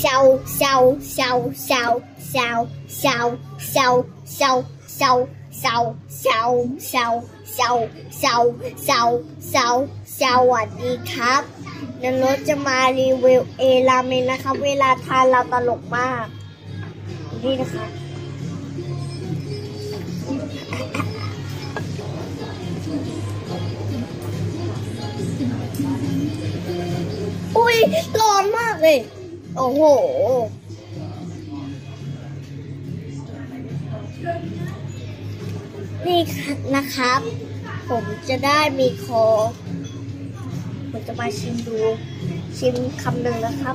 sau sau sau sau sau sau sau sau sau sau sau sau sau sau sau sauสวัสดีครับนันรถจะมารีวิวราเมงนะครับเวลาทานเราตลกมากนี่นะคะอุ้ยร้อนมากเลยโอ้โหนี่นะครับผมจะได้มีคอผมจะมาชิมดูชิมคำหนึ่งนะครับ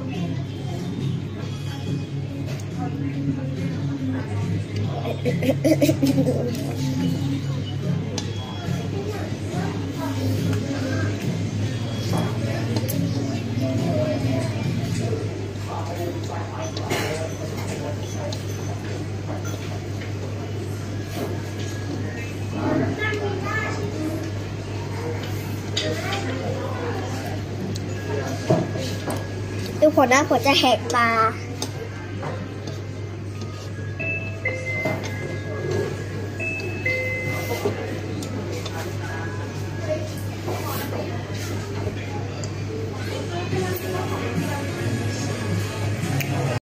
ดูผลนะผมจะแหกตา